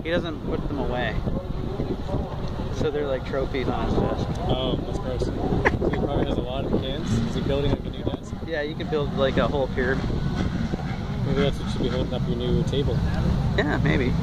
He doesn't put them away. So they're like trophies on his desk. Oh, that's gross. So he probably has a lot of cans. Is he building like a new desk? Yeah, you could build like a whole pyramid. Maybe that's what should be holding up your new table. Yeah, maybe.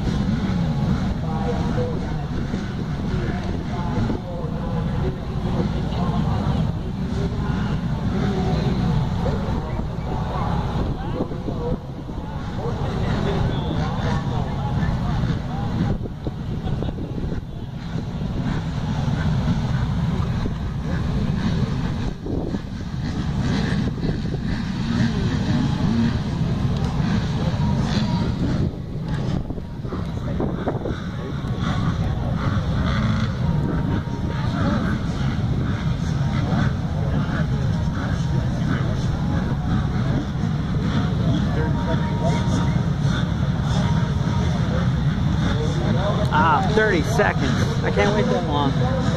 Ah, 30 seconds. I can't wait that long.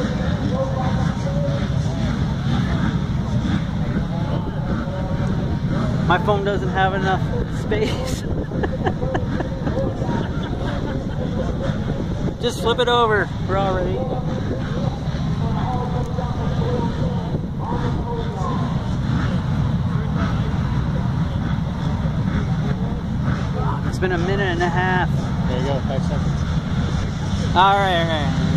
My phone doesn't have enough space. Just flip it over. We're all ready. Oh, it's been a minute and a half. There you go, 5 seconds. All right.